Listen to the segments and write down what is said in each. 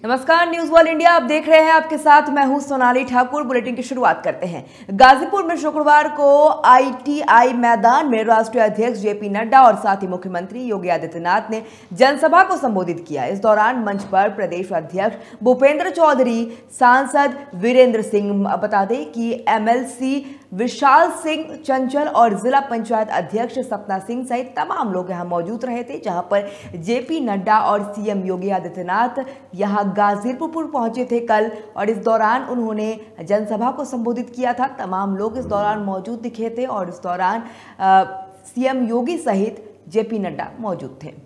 नमस्कार, news world India आप देख रहे हैं। आपके साथ मैं हूं सोनाली ठाकुर। बुलेटिन की शुरुआत करते हैं। गाजीपुर में शुक्रवार को आईटीआई मैदान में राष्ट्रीय अध्यक्ष जेपी नड्डा और साथ ही मुख्यमंत्री योगी आदित्यनाथ ने जनसभा को संबोधित किया। इस दौरान मंच पर प्रदेश अध्यक्ष भूपेंद्र चौधरी, सांसद वीरेंद्र सिंह, बता दें कि एमएलसी विशाल सिंह चंचल और जिला पंचायत अध्यक्ष सपना सिंह सहित तमाम लोग यहां मौजूद रहे थे, जहां पर जेपी नड्डा और सीएम योगी आदित्यनाथ यहां गाजीपुर पहुंचे थे कल, और इस दौरान उन्होंने जनसभा को संबोधित किया था। तमाम लोग इस दौरान मौजूद दिखे थे और इस दौरान सीएम योगी सहित जेपी नड्डा मौजूद थे।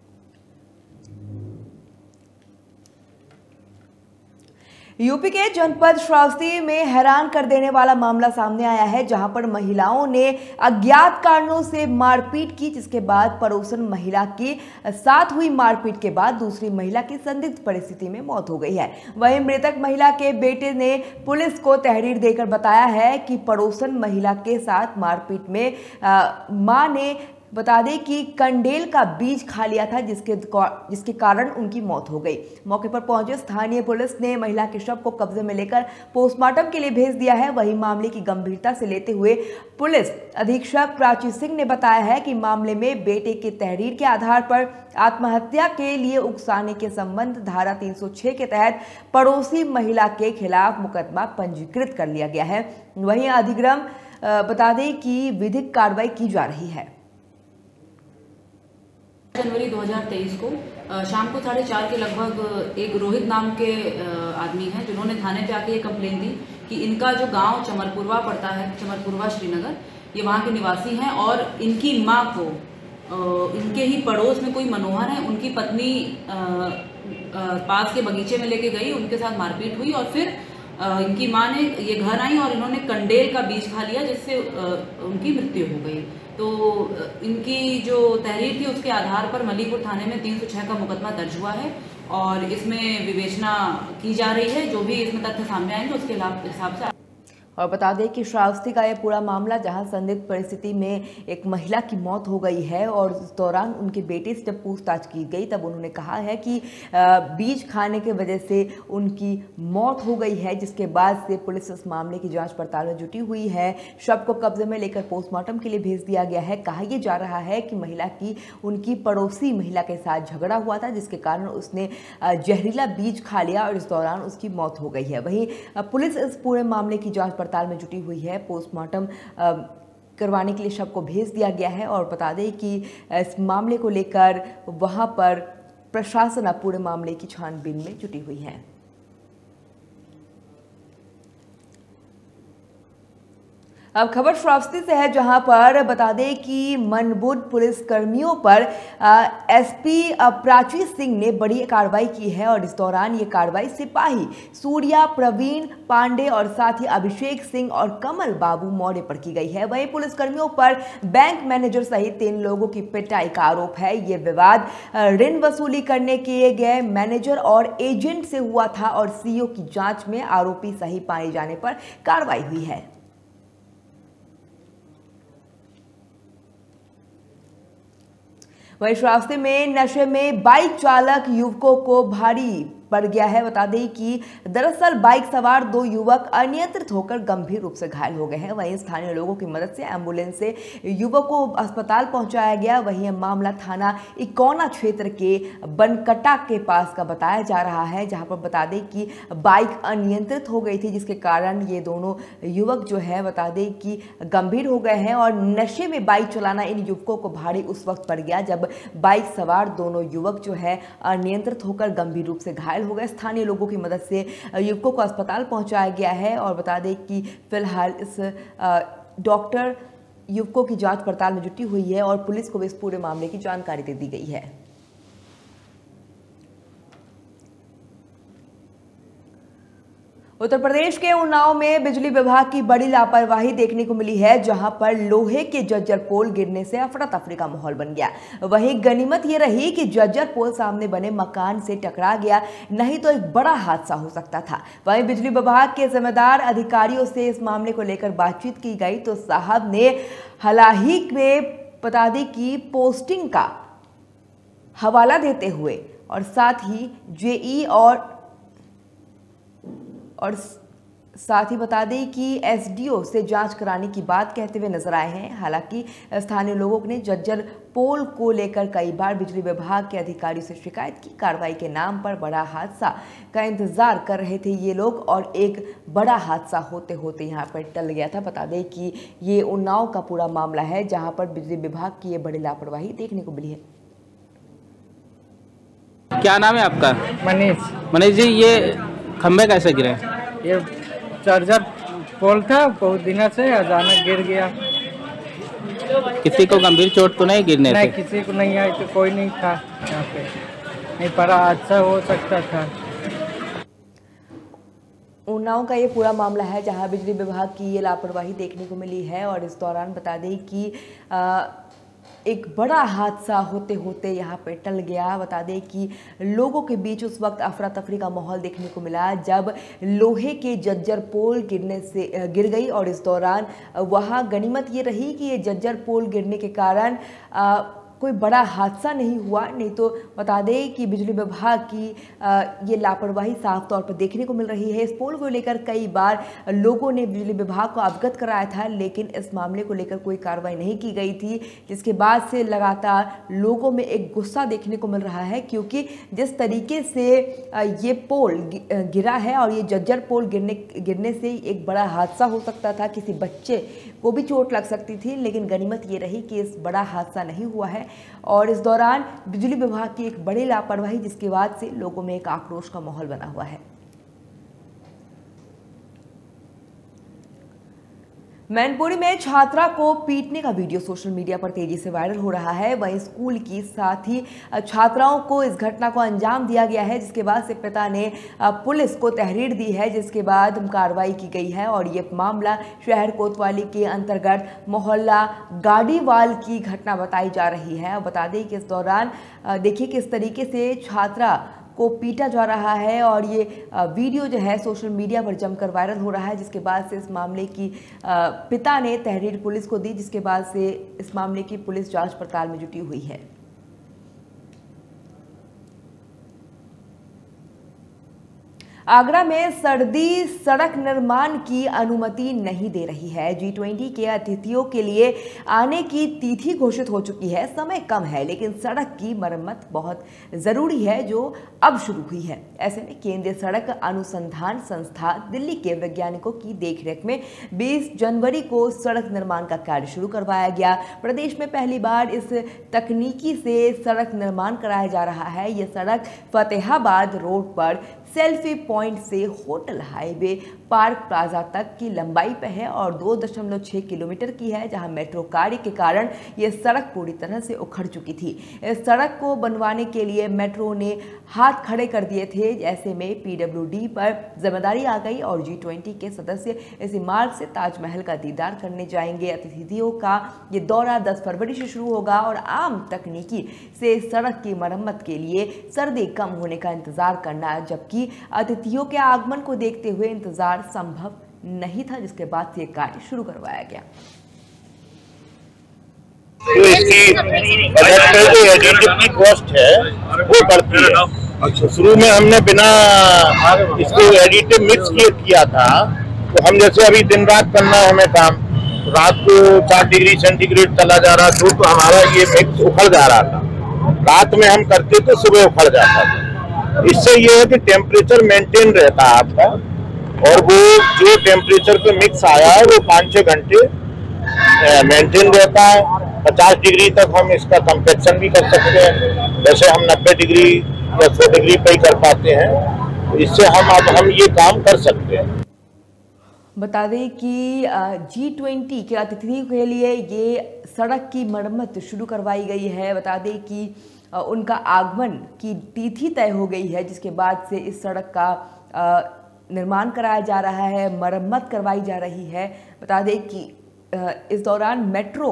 यूपी के जनपद श्रावस्ती में हैरान कर देने वाला मामला सामने आया है, जहां पर महिलाओं ने अज्ञात कारणों से मारपीट की, जिसके बाद पड़ोसन महिला के साथ हुई मारपीट के बाद दूसरी महिला की संदिग्ध परिस्थिति में मौत हो गई है। वहीं मृतक महिला के बेटे ने पुलिस को तहरीर देकर बताया है कि पड़ोसन महिला के साथ मारपीट में मां ने, बता दें कि कंडेल का बीज खा लिया था, जिसके कारण उनकी मौत हो गई। मौके पर पहुंचे स्थानीय पुलिस ने महिला के शव को कब्जे में लेकर पोस्टमार्टम के लिए भेज दिया है। वहीं मामले की गंभीरता से लेते हुए पुलिस अधीक्षक प्राची सिंह ने बताया है कि मामले में बेटे की तहरीर के आधार पर आत्महत्या के लिए उकसाने के संबंध धारा 306 के तहत पड़ोसी महिला के खिलाफ मुकदमा पंजीकृत कर लिया गया है। वहीं अधिग्रहण बता दें कि विधिक कार्रवाई की जा रही है। जनवरी 2023 को शाम को 4:30 के लगभग एक रोहित नाम के आदमी हैं, जिन्होंने थाने पे आके ये कंप्लेन दी कि इनका जो गांव चमरपुरवा पड़ता है, चमरपुरवा श्रीनगर, ये वहाँ के निवासी हैं और इनकी मां को इनके ही पड़ोस में कोई मनोहर है, उनकी पत्नी पास के बगीचे में लेके गई, उनके साथ मारपीट हुई और फिर इनकी मां ने ये घर आई और इन्होंने कंडेल का बीज खा लिया, जिससे उनकी मृत्यु हो गई। तो इनकी जो तहरीर थी उसके आधार पर मलीपुर थाने में 306 का मुकदमा दर्ज हुआ है और इसमें विवेचना की जा रही है। जो भी इसमें तथ्य सामने आएंगे उसके हिसाब से। और बता दें कि श्रावस्ती का यह पूरा मामला, जहां संदिग्ध परिस्थिति में एक महिला की मौत हो गई है और इस दौरान उनके बेटे से जब पूछताछ की गई तब उन्होंने कहा है कि बीज खाने की वजह से उनकी मौत हो गई है, जिसके बाद से पुलिस इस मामले की जांच पड़ताल में जुटी हुई है। शव को कब्जे में लेकर पोस्टमार्टम के लिए भेज दिया गया है। कहा यह जा रहा है कि महिला की उनकी पड़ोसी महिला के साथ झगड़ा हुआ था, जिसके कारण उसने जहरीला बीज खा लिया और इस दौरान उसकी मौत हो गई है। वहीं पुलिस इस पूरे मामले की जांच पड़ताल में जुटी हुई है। पोस्टमार्टम करवाने के लिए शव को भेज दिया गया है और बता दें कि इस मामले को लेकर वहां पर प्रशासन अब पूरे मामले की छानबीन में जुटी हुई है। अब खबर श्रावस्ती से है, जहां पर बता दें कि मनबुड पुलिस कर्मियों पर एसपी प्राची सिंह ने बड़ी कार्रवाई की है और इस दौरान ये कार्रवाई सिपाही सूर्या, प्रवीण पांडे और साथ ही अभिषेक सिंह और कमल बाबू मौर्य पर की गई है। वहीं पुलिस कर्मियों पर बैंक मैनेजर सहित 3 लोगों की पिटाई का आरोप है। ये विवाद ऋण वसूली करने के गए मैनेजर और एजेंट से हुआ था और सीओ की जांच में आरोपी सही पाए जाने पर कार्रवाई हुई है। वहीं श्रावस्ती में नशे में बाइक चालक युवकों को भारी पड़ गया है। बता दें कि दरअसल बाइक सवार 2 युवक अनियंत्रित होकर गंभीर रूप से घायल हो गए हैं। वहीं स्थानीय लोगों की मदद से एम्बुलेंस से युवक को अस्पताल पहुंचाया गया। वहीं यह मामला थाना इकौना क्षेत्र के बनकटा के पास का बताया जा रहा है, जहां पर बता दें कि बाइक अनियंत्रित हो गई थी, जिसके कारण ये दोनों युवक जो है बता दें कि गंभीर हो गए हैं और नशे में बाइक चलाना इन युवकों को भारी उस वक्त पड़ गया जब बाइक सवार दोनों युवक जो है अनियंत्रित होकर गंभीर रूप से घायल हो गए। स्थानीय लोगों की मदद से युवकों को अस्पताल पहुंचाया गया है और बता दें कि फिलहाल इस डॉक्टर युवकों की जांच पड़ताल में जुटी हुई है और पुलिस को भी इस पूरे मामले की जानकारी दे दी गई है। उत्तर प्रदेश के उन्नाव में बिजली विभाग की बड़ी लापरवाही देखने को मिली है, जहां पर लोहे के जज्जर पोल गिरने से अफरा तफरी का माहौल बन गया। वहीं गनीमत ये रही कि जज्जर पोल सामने बने मकान से टकरा गया, नहीं तो एक बड़ा हादसा हो सकता था। वहीं बिजली विभाग के जिम्मेदार अधिकारियों से इस मामले को लेकर बातचीत की गई तो साहब ने हालाही में बता दें कि पोस्टिंग का हवाला देते हुए और साथ ही जेई और और साथ ही बता दें कि एसडीओ से जांच कराने की बात कहते हुए नजर आए हैं। हालांकि स्थानीय लोगों ने जज्जर पोल को लेकर कई बार बिजली विभाग के अधिकारियों से शिकायत की। कार्रवाई के नाम पर बड़ा हादसा का इंतजार कर रहे थे ये लोग और एक बड़ा हादसा होते होते यहाँ पर टल गया था। बता दें कि ये उन्नाव का पूरा मामला है जहाँ पर बिजली विभाग की ये बड़ी लापरवाही देखने को मिली है। क्या नाम है आपका? मनीष जी, ये खंभे कैसे गिरे? ये चार्जर पोल था, बहुत दिन से अचानक गिर गया। किसी को गंभीर चोट तो नहीं गिरने नहीं, से? किसी को नहीं आई, तो कोई नहीं था यहाँ पे, नहीं पड़ा, अच्छा हो सकता था। उन्नाव का ये पूरा मामला है जहां बिजली विभाग की ये लापरवाही देखने को मिली है और इस दौरान बता दें कि एक बड़ा हादसा होते होते यहाँ पे टल गया। बता दें कि लोगों के बीच उस वक्त अफरा तफरी का माहौल देखने को मिला जब लोहे के जज्जर पोल गिर गई और इस दौरान वहाँ गनीमत ये रही कि ये जज्जर पोल गिरने के कारण कोई बड़ा हादसा नहीं हुआ। नहीं तो बता दें कि बिजली विभाग की ये लापरवाही साफ तौर पर देखने को मिल रही है। इस पोल को लेकर कई बार लोगों ने बिजली विभाग को अवगत कराया था, लेकिन इस मामले को लेकर कोई कार्रवाई नहीं की गई थी, जिसके बाद से लगातार लोगों में एक गुस्सा देखने को मिल रहा है, क्योंकि जिस तरीके से ये पोल गिरा है और ये जज्जर पोल गिरने से एक बड़ा हादसा हो सकता था, किसी बच्चे को भी चोट लग सकती थी, लेकिन गनीमत ये रही कि इस बड़ा हादसा नहीं हुआ है। और इस दौरान बिजली विभाग की एक बड़ी लापरवाही, जिसके बाद से लोगों में एक आक्रोश का माहौल बना हुआ है। मैनपुरी में छात्रा को पीटने का वीडियो सोशल मीडिया पर तेजी से वायरल हो रहा है। वहीं स्कूल की साथ ही छात्राओं को इस घटना को अंजाम दिया गया है, जिसके बाद से पिता ने पुलिस को तहरीर दी है, जिसके बाद कार्रवाई की गई है। और ये मामला शहर कोतवाली के अंतर्गत मोहल्ला गाड़ीवाल की घटना बताई जा रही है। बता दें कि इस दौरान देखिए किस तरीके से छात्रा को पीटा जा रहा है और ये वीडियो जो है सोशल मीडिया पर जमकर वायरल हो रहा है, जिसके बाद से इस मामले की पिता ने तहरीर पुलिस को दी, जिसके बाद से इस मामले की पुलिस जांच पड़ताल में जुटी हुई है। आगरा में सर्दी सड़क निर्माण की अनुमति नहीं दे रही है। G20 के अतिथियों के लिए आने की तिथि घोषित हो चुकी है। समय कम है, लेकिन सड़क की मरम्मत बहुत ज़रूरी है, जो अब शुरू हुई है। ऐसे में केंद्रीय सड़क अनुसंधान संस्था दिल्ली के वैज्ञानिकों की देखरेख में 20 जनवरी को सड़क निर्माण का कार्य शुरू करवाया गया। प्रदेश में पहली बार इस तकनीकी से सड़क निर्माण कराया जा रहा है। यह सड़क फतेहाबाद रोड पर सेल्फी पॉइंट से होटल हाईवे पार्क प्लाजा तक की लंबाई पे है और 2.6 किलोमीटर की है, जहां मेट्रो कार्य के कारण यह सड़क पूरी तरह से उखड़ चुकी थी। इस सड़क को बनवाने के लिए मेट्रो ने हाथ खड़े कर दिए थे। ऐसे में पीडब्ल्यूडी पर जिम्मेदारी आ गई और G20 के सदस्य इसी मार्ग से ताजमहल का दीदार करने जाएंगे। अतिथियों का ये दौरा 10 फरवरी से शुरू होगा और आम तकनीकी से सड़क की मरम्मत के लिए सर्दी कम होने का इंतजार करना, जबकि अतिथियों के आगमन को देखते हुए इंतजार संभव नहीं था, जिसके बाद से कार्य शुरू करवाया गया। तो इसकी एडिटिव कॉस्ट है वो बढ़ती है। अच्छा, शुरू में हमने बिना इसको एडिटिव मिक्स किया था, तो हम जैसे अभी दिन रात करना है हमें काम, रात को 4 डिग्री सेंटीग्रेड चला जा रहा था तो हमारा ये मिक्स उखड़ जा रहा था। रात में हम करते तो सुबह उखड़ जाता था। इससे ये है कि टेम्परेचर मेंटेन रहता है आपका, और वो जो टेम्परेचर पे मिक्स आया है वो 5-6 घंटे मेंटेन रहता है। 50 डिग्री तक हम इसका कंपेक्शन भी कर सकते हैं, जैसे हम 90 डिग्री या 100 डिग्री पे ही कर पाते हैं। तो इससे हम ये काम कर सकते हैं। बता दें कि G20 के अतिथियों के लिए ये सड़क की मरम्मत शुरू करवाई गई है। बता दें कि उनका आगमन की तिथि तय हो गई है, जिसके बाद से इस सड़क का निर्माण कराया जा रहा है, मरम्मत करवाई जा रही है। बता दें कि इस दौरान मेट्रो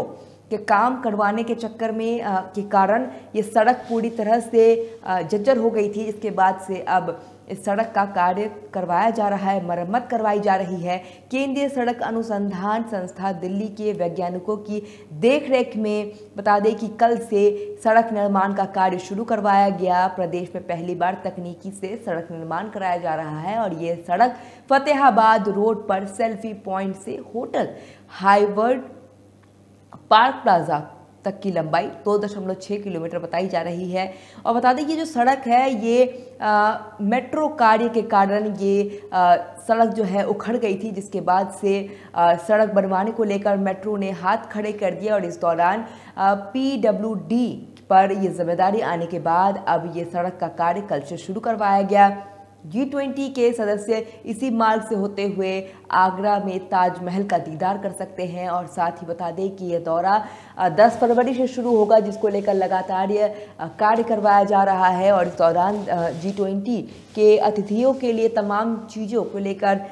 के काम करवाने के चक्कर में के कारण ये सड़क पूरी तरह से जर्जर हो गई थी, जिसके बाद से अब इस सड़क का कार्य करवाया जा रहा है, मरम्मत करवाई जा रही है। केंद्रीय सड़क अनुसंधान संस्था दिल्ली के वैज्ञानिकों की देखरेख में बता दें कि कल से सड़क निर्माण का कार्य शुरू करवाया गया। प्रदेश में पहली बार तकनीकी से सड़क निर्माण कराया जा रहा है और ये सड़क फतेहाबाद रोड पर सेल्फी पॉइंट से होटल हाईवर्ड पार्क प्लाजा तक की लंबाई 2.6 किलोमीटर बताई जा रही है। और बता दें कि जो सड़क है ये मेट्रो कार्य के कारण ये सड़क जो है उखड़ गई थी, जिसके बाद से सड़क बनवाने को लेकर मेट्रो ने हाथ खड़े कर दिए और इस दौरान PWD पर ये जिम्मेदारी आने के बाद अब ये सड़क का कार्य कल से शुरू करवाया गया। G20 के सदस्य इसी मार्ग से होते हुए आगरा में ताजमहल का दीदार कर सकते हैं। और साथ ही बता दें कि यह दौरा 10 फरवरी से शुरू होगा, जिसको लेकर लगातार ये कार्य करवाया जा रहा है। और इस दौरान G20 के अतिथियों के लिए तमाम चीज़ों को लेकर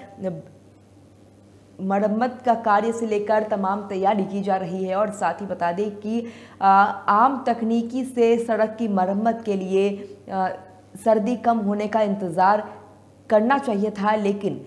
मरम्मत का कार्य से लेकर तमाम तैयारी की जा रही है। और साथ ही बता दें कि आम तकनीकी से सड़क की मरम्मत के लिए सर्दी कम होने का इंतज़ार करना चाहिए था, लेकिन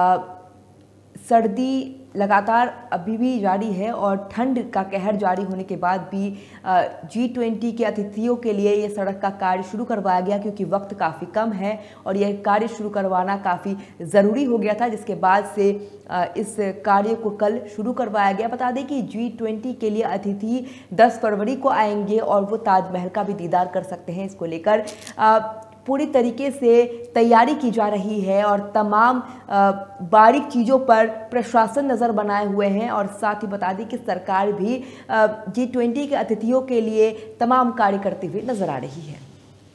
सर्दी लगातार अभी भी जारी है और ठंड का कहर जारी होने के बाद भी G20 के अतिथियों के लिए ये सड़क का कार्य शुरू करवाया गया, क्योंकि वक्त काफ़ी कम है और यह कार्य शुरू करवाना काफ़ी ज़रूरी हो गया था, जिसके बाद से इस कार्य को कल शुरू करवाया गया। बता दें कि G20 के लिए अतिथि 10 फरवरी को आएंगे और वो ताजमहल का भी दीदार कर सकते हैं। इसको लेकर पूरी तरीके से तैयारी की जा रही है और तमाम बारीक चीज़ों पर प्रशासन नज़र बनाए हुए हैं। और साथ ही बता दें कि सरकार भी G20 के अतिथियों के लिए तमाम कार्य करते हुए नजर आ रही है।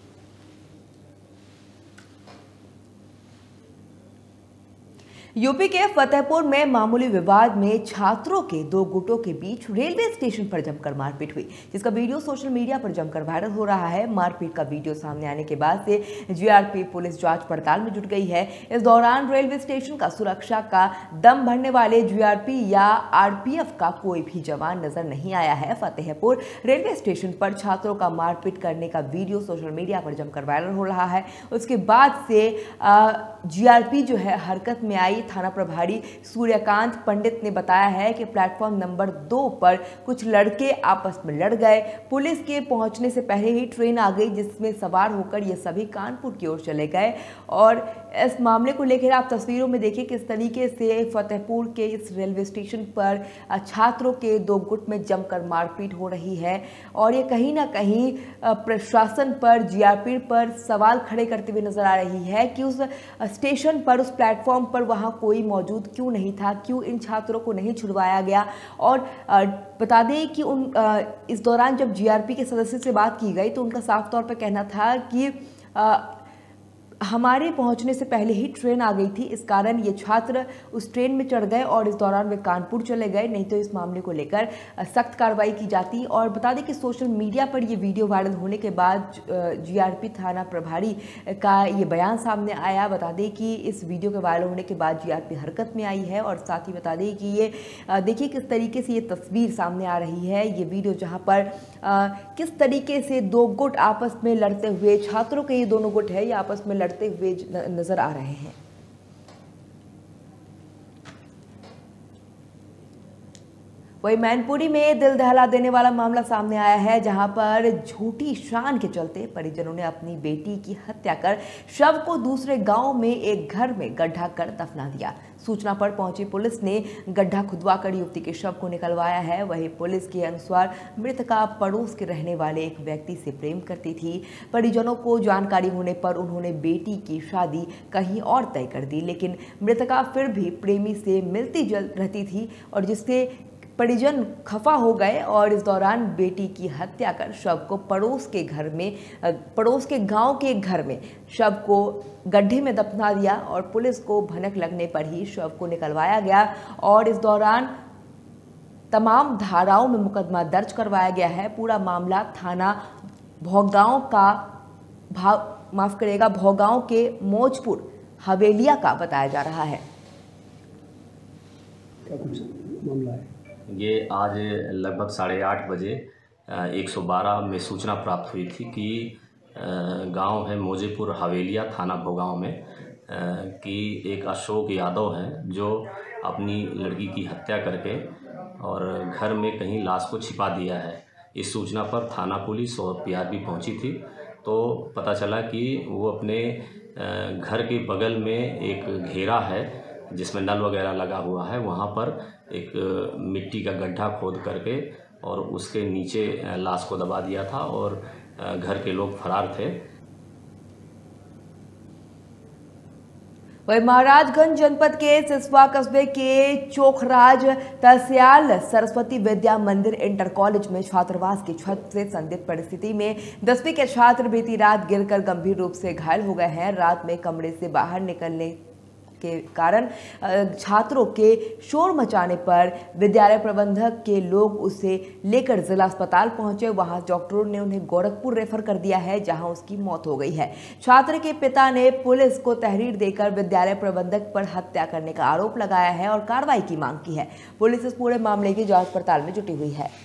यूपी के फतेहपुर में मामूली विवाद में छात्रों के 2 गुटों के बीच रेलवे स्टेशन पर जमकर मारपीट हुई, जिसका वीडियो सोशल मीडिया पर जमकर वायरल हो रहा है। मारपीट का वीडियो सामने आने के बाद से GRP पुलिस जांच पड़ताल में जुट गई है। इस दौरान रेलवे स्टेशन का सुरक्षा का दम भरने वाले GRP या RPF का कोई भी जवान नजर नहीं आया है। फतेहपुर रेलवे स्टेशन पर छात्रों का मारपीट करने का वीडियो सोशल मीडिया पर जमकर वायरल हो रहा है। उसके बाद से GRP जो है हरकत में आई। थाना प्रभारी सूर्यकांत पंडित ने बताया है कि प्लेटफॉर्म नंबर 2 पर कुछ लड़के आपस में लड़ गए। पुलिस के पहुंचने से पहले ही ट्रेन आ गई, जिसमें सवार होकर ये सभी कानपुर की ओर चले गए। और इस मामले को लेकर आप तस्वीरों में देखिए किस तरीके से फतेहपुर के इस रेलवे स्टेशन पर छात्रों के 2 गुट में जमकर मारपीट हो रही है। और ये कहीं ना कहीं प्रशासन पर, GRP पर सवाल खड़े करते हुए नजर आ रही है कि उस स्टेशन पर, उस प्लेटफॉर्म पर वहाँ कोई मौजूद क्यों नहीं था, क्यों इन छात्रों को नहीं छुड़वाया गया। और बता दें कि इस दौरान जब GRP के सदस्य से बात की गई तो उनका साफ तौर पर कहना था कि हमारे पहुंचने से पहले ही ट्रेन आ गई थी, इस कारण ये छात्र उस ट्रेन में चढ़ गए और इस दौरान वे कानपुर चले गए, नहीं तो इस मामले को लेकर सख्त कार्रवाई की जाती। और बता दें कि सोशल मीडिया पर ये वीडियो वायरल होने के बाद GRP थाना प्रभारी का ये बयान सामने आया। बता दें कि इस वीडियो के वायरल होने के बाद GRP हरकत में आई है। और साथ ही बता दें कि ये देखिए किस तरीके से ये तस्वीर सामने आ रही है, ये वीडियो जहाँ पर किस तरीके से 2 गुट आपस में लड़ते हुए, छात्रों के ये दोनों गुट है, ये आपस में लड़ते हुए नजर आ रहे हैं। वही मैनपुरी में दिल दहला देने वाला मामला सामने आया है, जहां पर झूठी शान के चलते परिजनों ने अपनी बेटी की हत्या कर शव को दूसरे गांव में एक घर में गड्ढा कर दफना दिया। सूचना पर पहुंची पुलिस ने गड्ढा खुदवाकर युवती के शव को निकलवाया है। वहीं पुलिस के अनुसार मृतका पड़ोस के रहने वाले एक व्यक्ति से प्रेम करती थी। परिजनों को जानकारी होने पर उन्होंने बेटी की शादी कहीं और तय कर दी, लेकिन मृतका फिर भी प्रेमी से मिलती जुलती रहती थी और जिससे परिजन खफा हो गए और इस दौरान बेटी की हत्या कर शव को पड़ोस के गांव के एक घर में शव को गड्ढे में दफना दिया। और पुलिस को भनक लगने पर ही शव को निकलवाया गया और इस दौरान तमाम धाराओं में मुकदमा दर्ज करवाया गया है। पूरा मामला थाना भोगांव भोगांव के मौजपुर हवेलिया का बताया जा रहा है। क्या कुछ मामला है? ये आज लगभग 8:30 बजे 112 में सूचना प्राप्त हुई थी कि गांव है मौजेपुर हवेलिया थाना भोगांव में कि एक अशोक यादव हैं जो अपनी लड़की की हत्या करके और घर में कहीं लाश को छिपा दिया है। इस सूचना पर थाना पुलिस और पीआरबी पहुंची थी तो पता चला कि वो अपने घर के बगल में एक घेरा है जिसमें नल वगैरह लगा हुआ है, वहाँ पर एक मिट्टी का गड्ढा खोद करके और उसके नीचे लाश को दबा दिया था और घर के लोग फरार थे। वही महाराजगंज जनपद के सिसवा कस्बे के चोखराज तहसील सरस्वती विद्या मंदिर इंटर कॉलेज में छात्रावास की छत से संदिग्ध परिस्थिति में 10वीं के छात्र बीती रात गिरकर गंभीर रूप से घायल हो गए हैं। रात में कमरे से बाहर निकलने के कारण छात्रों के शोर मचाने पर विद्यालय प्रबंधक के लोग उसे लेकर जिला अस्पताल पहुंचे। वहां डॉक्टरों ने उन्हें गोरखपुर रेफर कर दिया है जहां उसकी मौत हो गई है। छात्र के पिता ने पुलिस को तहरीर देकर विद्यालय प्रबंधक पर हत्या करने का आरोप लगाया है और कार्रवाई की मांग की है। पुलिस इस पूरे मामले की जांच पड़ताल में जुटी हुई है।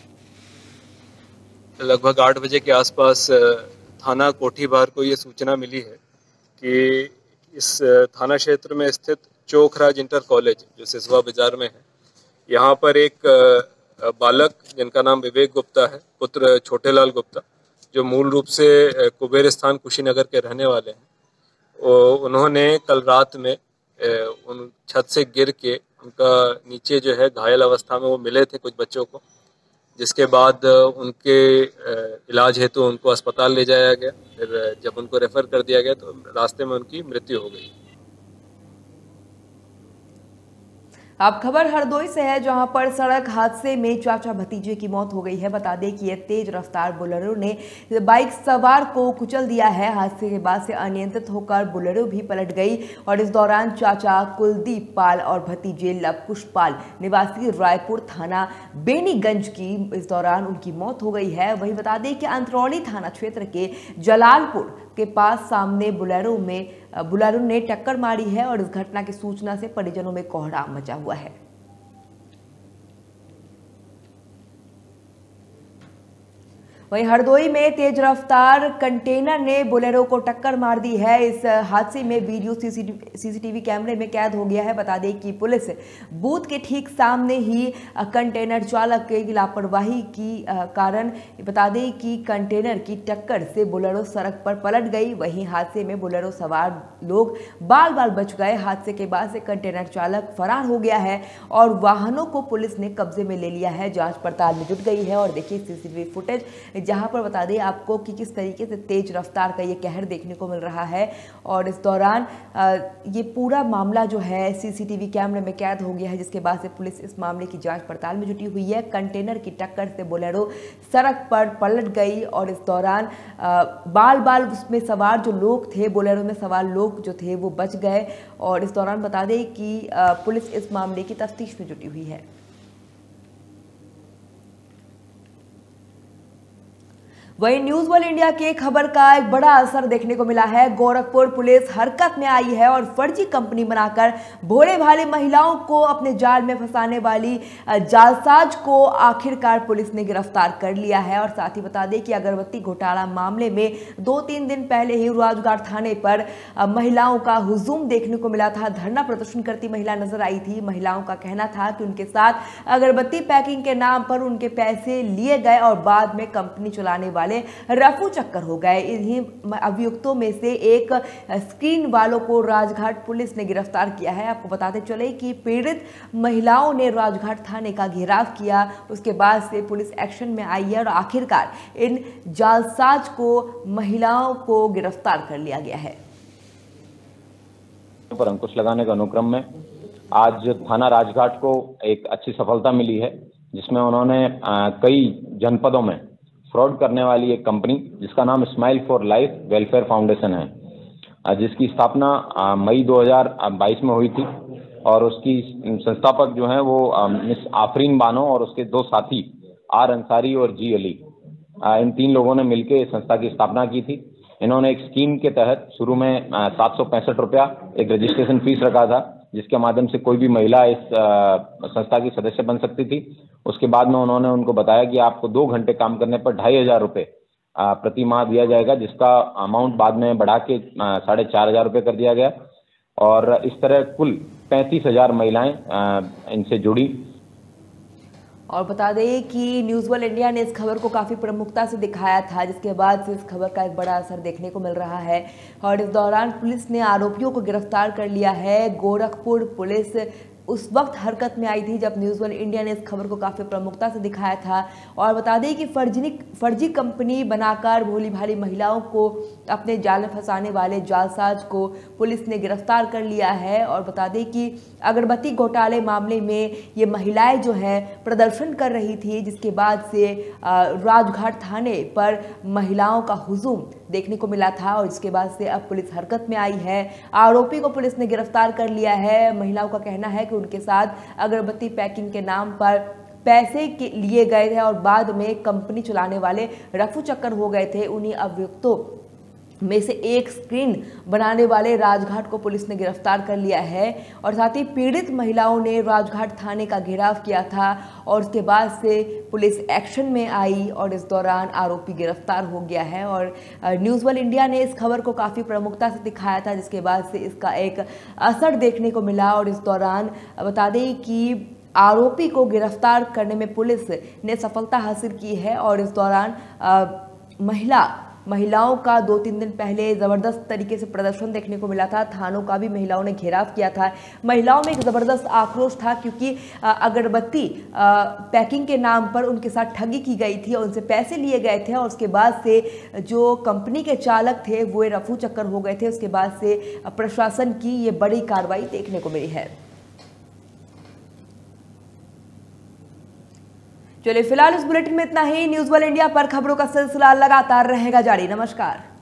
लगभग 8 बजे के आसपास थाना कोठीबार को ये सूचना मिली है कि इस थाना क्षेत्र में स्थित चोखराज इंटर कॉलेज जो सिसवा बाजार में है, यहाँ पर एक बालक जिनका नाम विवेक गुप्ता है, पुत्र छोटेलाल गुप्ता, जो मूल रूप से कुबेर स्थान कुशीनगर के रहने वाले हैं, उन्होंने कल रात में उन छत से गिर के उनका नीचे जो है घायल अवस्था में वो मिले थे कुछ बच्चों को, जिसके बाद उनके इलाज हेतु उनको अस्पताल ले जाया गया। फिर जब उनको रेफर कर दिया गया तो रास्ते में उनकी मृत्यु हो गई। अब खबर हरदोई से है जहां पर सड़क हादसे में चाचा भतीजे की मौत हो गई है। बता दें कि यह तेज रफ्तार बोलेरो ने बाइक सवार को कुचल दिया है। हादसे के बाद से अनियंत्रित होकर बोलेरो भी पलट गई और इस दौरान चाचा कुलदीप पाल और भतीजे लवकुश पाल निवासी रायपुर थाना बेनीगंज की इस दौरान उनकी मौत हो गई है। वहीं बता दें कि अंतरौली थाना क्षेत्र के जलालपुर के पास सामने बुलेरो ने टक्कर मारी है और इस घटना की सूचना से परिजनों में कोहराम मचा हुआ है। वहीं हरदोई में तेज रफ्तार कंटेनर ने बोलेरो को टक्कर मार दी है। इस हादसे में वीडियो सीसीटीवी कैमरे में कैद हो गया है। बता दें कि पुलिस बूथ के ठीक सामने ही कंटेनर चालक की लापरवाही की कारण बता दें कि कंटेनर की टक्कर से बोलेरो सड़क पर पलट गई। वहीं हादसे में बोलेरो सवार लोग बाल बाल बच गए। हादसे के बाद से कंटेनर चालक फरार हो गया है और वाहनों को पुलिस ने कब्जे में ले लिया है। जांच पड़ताल में जुट गई है और देखिए सीसीटीवी फुटेज, जहां पर बता दें आपको कि किस तरीके से तेज रफ्तार का ये कहर देखने को मिल रहा है और इस दौरान ये पूरा मामला जो है सीसीटीवी कैमरे में कैद हो गया है, जिसके बाद से पुलिस इस मामले की जांच पड़ताल में जुटी हुई है। कंटेनर की टक्कर से बोलेरो सड़क पर पलट गई और इस दौरान बाल बाल उसमें सवार जो लोग थे, बोलेरो में सवार लोग जो थे वो बच गए और इस दौरान बता दें कि पुलिस इस मामले की तफ्तीश में जुटी हुई है। वहीं न्यूज वर्ल्ड इंडिया के खबर का एक बड़ा असर देखने को मिला है। गोरखपुर पुलिस हरकत में आई है और फर्जी कंपनी बनाकर भोले भाले महिलाओं को अपने जाल में फंसाने वाली जालसाज को आखिरकार पुलिस ने गिरफ्तार कर लिया है। और साथ ही बता दें कि अगरबत्ती घोटाला मामले में 2-3 दिन पहले ही राजघाट थाने पर महिलाओं का हुजूम देखने को मिला था। धरना प्रदर्शन करती महिला नजर आई थी। महिलाओं का कहना था कि उनके साथ अगरबत्ती पैकिंग के नाम पर उनके पैसे लिए गए और बाद में कंपनी चलाने वाले रफू चक्कर हो गए। इन्हीं अभियुक्तों में से एक स्क्रीन वालों को राजघाट पुलिस ने गिरफ्तार किया है। आपको बताते चले कि पीड़ित महिलाओं ने राजघाट थाने का घेराव किया, उसके बाद से पुलिस एक्शन में आई है और आखिरकार इन जालसाज को महिलाओं को गिरफ्तार कर लिया गया है। पर अंकुश लगाने के अनुक्रम में आज थाना राजघाट को एक अच्छी सफलता मिली है, जिसमें उन्होंने कई जनपदों में फ्रॉड करने वाली एक कंपनी जिसका नाम smile for life welfare foundation है, जिसकी स्थापना मई 2022 में हुई थी और उसकी संस्थापक जो हैं वो मिस आफरीन बानो और उसके 2 साथी आर अंसारी और जी अली, इन 3 लोगों ने मिलकर इस संस्था की स्थापना की थी। इन्होंने एक स्कीम के तहत शुरू में 765 रुपया एक रजिस्ट्रेशन फीस रखा था, जिसके माध्यम से कोई भी महिला इस संस्था की सदस्य बन सकती थी उसके बाद में उन्होंने उनको बताया कि आपको 2 घंटे काम करने पर 2,500 रुपये प्रति माह दिया जाएगा, जिसका अमाउंट बाद में बढ़ा के 4,500 रुपये कर दिया गया। और इस तरह कुल 35,000 महिलाएं इनसे जुड़ी। और बता दें कि न्यूज़ वर्ल्ड इंडिया ने इस खबर को काफ़ी प्रमुखता से दिखाया था, जिसके बाद से इस खबर का एक बड़ा असर देखने को मिल रहा है। और इस दौरान पुलिस ने आरोपियों को गिरफ्तार कर लिया है। गोरखपुर पुलिस उस वक्त हरकत में आई थी जब न्यूज़ वर्ल्ड इंडिया ने इस खबर को काफ़ी प्रमुखता से दिखाया था। और बता दें कि फर्जी कंपनी बनाकर भोली भाली महिलाओं को अपने जाल में फंसाने वाले जालसाज को पुलिस ने गिरफ्तार कर लिया है। और बता दें कि अगरबत्ती घोटाले मामले में ये महिलाएं जो है प्रदर्शन कर रही थी, जिसके बाद से राजघाट थाने पर महिलाओं का हुजूम देखने को मिला था। और इसके बाद से अब पुलिस हरकत में आई है। आरोपी को पुलिस ने गिरफ्तार कर लिया है। महिलाओं का कहना है कि उनके साथ अगरबत्ती पैकिंग के नाम पर पैसे के लिए गए थे और बाद में कंपनी चलाने वाले रफू चक्कर हो गए थे। उन्हीं अभियुक्तों में से एक स्क्रीन बनाने वाले राजघाट को पुलिस ने गिरफ्तार कर लिया है। और साथ ही पीड़ित महिलाओं ने राजघाट थाने का घेराव किया था और उसके बाद से पुलिस एक्शन में आई और इस दौरान आरोपी गिरफ्तार हो गया है। और न्यूज़ वर्ल्ड इंडिया ने इस खबर को काफ़ी प्रमुखता से दिखाया था, जिसके बाद से इसका एक असर देखने को मिला। और इस दौरान बता दें कि आरोपी को गिरफ्तार करने में पुलिस ने सफलता हासिल की है। और इस दौरान महिलाओं का 2-3 दिन पहले ज़बरदस्त तरीके से प्रदर्शन देखने को मिला था। थानों का भी महिलाओं ने घेराव किया था। महिलाओं में एक ज़बरदस्त आक्रोश था, क्योंकि अगरबत्ती पैकिंग के नाम पर उनके साथ ठगी की गई थी और उनसे पैसे लिए गए थे। और उसके बाद से जो कंपनी के चालक थे वो रफू चक्कर हो गए थे। उसके बाद से प्रशासन की ये बड़ी कार्रवाई देखने को मिली है। चलिए फिलहाल इस बुलेटिन में इतना ही। न्यूज़ वर्ल्ड इंडिया पर खबरों का सिलसिला लगातार रहेगा जारी। नमस्कार।